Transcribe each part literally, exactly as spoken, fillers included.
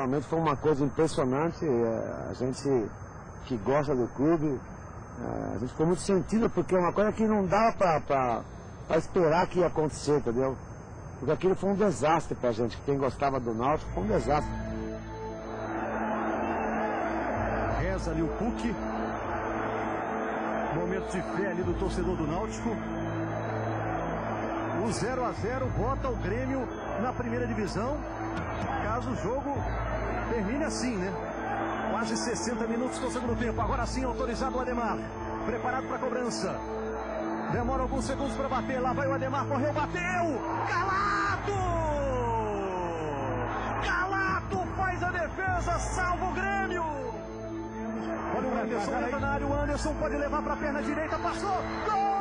realmente foi uma coisa impressionante. A gente que gosta do clube, a gente ficou muito sentido, porque é uma coisa que não dava para esperar que ia acontecer, entendeu? Porque aquilo foi um desastre pra gente, quem gostava do Náutico, foi um desastre. Reza ali o Puck. Momento de fé ali do torcedor do Náutico. O zero a zero bota o Grêmio na primeira divisão. Caso o jogo termine assim, né? Quase sessenta minutos do segundo tempo. Agora sim, autorizado o Ademar. Preparado para a cobrança. Demora alguns segundos para bater. Lá vai o Ademar, correu, bateu! Calato! Calato faz a defesa, salva o Grêmio! Olha o Anderson, entra na área, o Anderson pode levar para a perna direita, passou! Gol!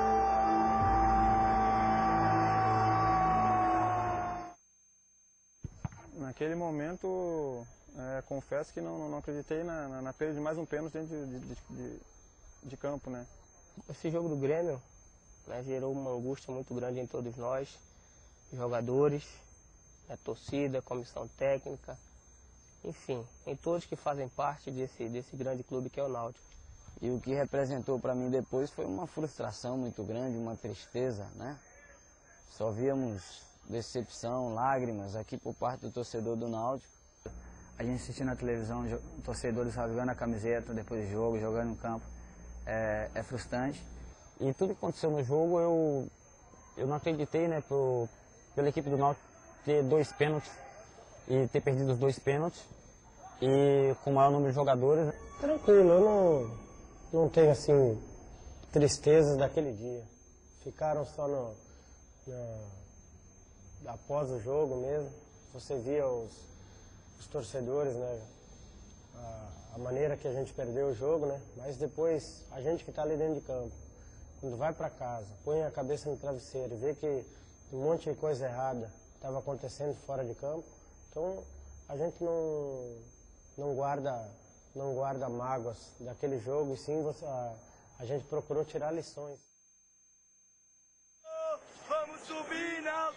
Naquele momento, é, confesso que não, não acreditei na, na, na perda de mais um pênalti dentro de, de, de, de campo, né? Esse jogo do Grêmio, né, gerou uma angústia muito grande em todos nós, jogadores, a torcida, comissão técnica, enfim, em todos que fazem parte desse, desse grande clube que é o Náutico. E o que representou para mim depois foi uma frustração muito grande, uma tristeza, né? Só víamos decepção, lágrimas aqui por parte do torcedor do Náutico. A gente assistia na televisão, torcedores rasgando a camiseta depois do jogo, jogando no campo, é, é frustrante. E tudo que aconteceu no jogo, eu, eu não acreditei, né, pro, pela equipe do Náutico ter dois pênaltis e ter perdido os dois pênaltis e com o maior número de jogadores. Tranquilo, eu não, não tenho assim tristezas daquele dia. Ficaram só no, no, após o jogo mesmo. Você via os, os torcedores, né, a, a maneira que a gente perdeu o jogo, né, mas depois a gente que está ali dentro de campo, quando vai para casa, põe a cabeça no travesseiro e vê que um monte de coisa errada estava acontecendo fora de campo, então a gente não, não, guarda, não guarda mágoas daquele jogo, e sim você, a, a gente procurou tirar lições. Vamos subir na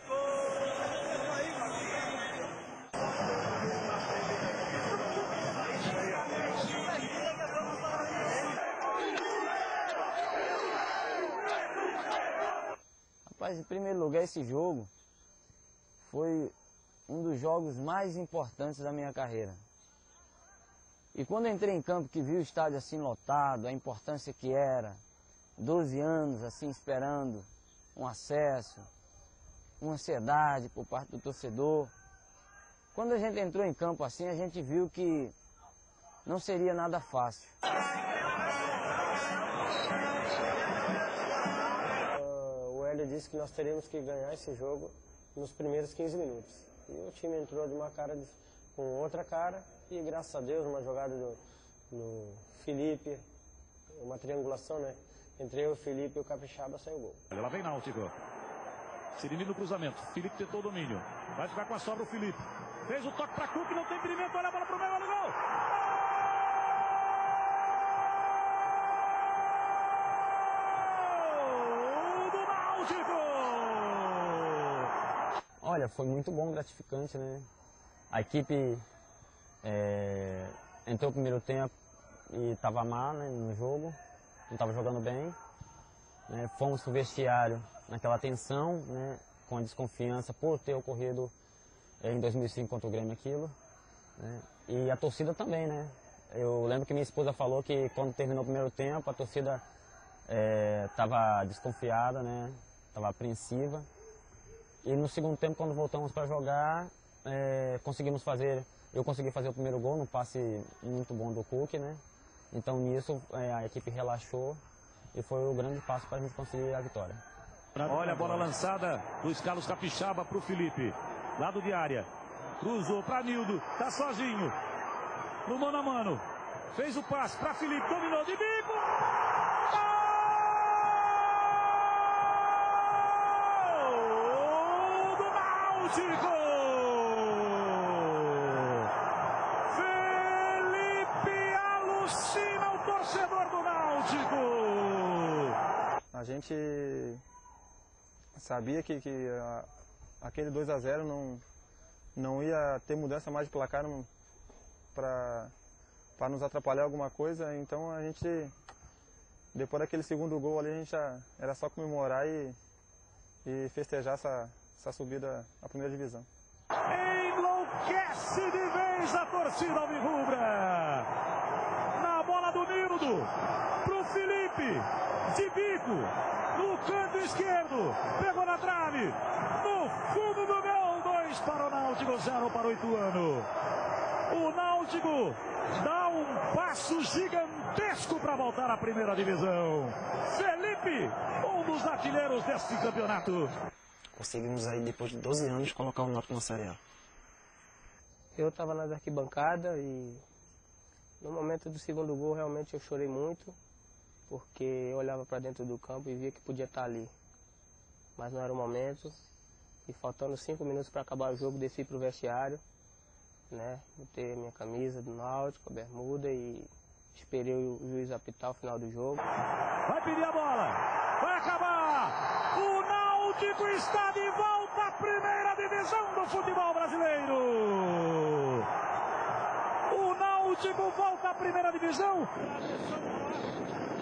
Rapaz, em primeiro lugar, esse jogo foi um dos jogos mais importantes da minha carreira. E quando eu entrei em campo, que vi o estádio assim lotado, a importância que era, doze anos assim esperando um acesso, uma ansiedade por parte do torcedor. Quando a gente entrou em campo assim, a gente viu que não seria nada fácil. Ele disse que nós teríamos que ganhar esse jogo nos primeiros quinze minutos. E o time entrou de uma cara de, com outra cara e, graças a Deus, uma jogada do, do Felipe, uma triangulação, né? Entre eu, o Felipe e o Capixaba, saiu o gol. Lá vem Náutico. Sirini no cruzamento. Felipe tentou o domínio. Vai ficar com a sobra o Felipe. Fez o toque para Cook, não tem impedimento. Olha a bola pro meio, olha o gol! Olha, foi muito bom, gratificante, né? A equipe é, entrou no primeiro tempo e estava mal, né, no jogo, não estava jogando bem. Né? Fomos para o vestiário naquela tensão, né, com a desconfiança por ter ocorrido é, em dois mil e cinco contra o Grêmio aquilo. Né? E a torcida também, né? Eu lembro que minha esposa falou que quando terminou o primeiro tempo, a torcida estava é, desconfiada, né? Estava apreensiva. E no segundo tempo, quando voltamos para jogar, é, conseguimos fazer, eu consegui fazer o primeiro gol, num passe muito bom do Cook, né? Então nisso é, a equipe relaxou e foi o grande passo para a gente conseguir a vitória. Olha a bola lançada do Carlos Capixaba para o Felipe, lado de área, cruzou para Nildo, tá sozinho, no mano a mano, fez o passe para Felipe, dominou de bico! Felipe alucina o torcedor do Náutico. A gente sabia que, que a, aquele dois a zero não, não ia ter mudança mais de placar para para nos atrapalhar alguma coisa, então a gente, depois daquele segundo gol ali, a gente já, era só comemorar e, e festejar essa, essa subida à primeira divisão. Enlouquece de vez a torcida alvirrubra. Na bola do Nildo, pro Felipe, de bico, no canto esquerdo, pegou na trave, no fundo do gol, dois para o Náutico, zero para o Ituano. O Náutico dá um passo gigantesco para voltar à primeira divisão. Felipe, um dos artilheiros desse campeonato. Conseguimos aí, depois de doze anos, colocar o Náutico na Série A. Eu estava nas arquibancadas e no momento do segundo gol realmente eu chorei muito, porque eu olhava para dentro do campo e via que podia estar ali. Mas não era o momento. E faltando cinco minutos para acabar o jogo, desci para o vestiário, né? Botei a minha camisa do Náutico, a bermuda e esperei o juiz apitar o final do jogo. Vai pedir a bola, vai acabar! O Náutico está de volta à primeira divisão do futebol brasileiro! O Náutico volta à primeira divisão!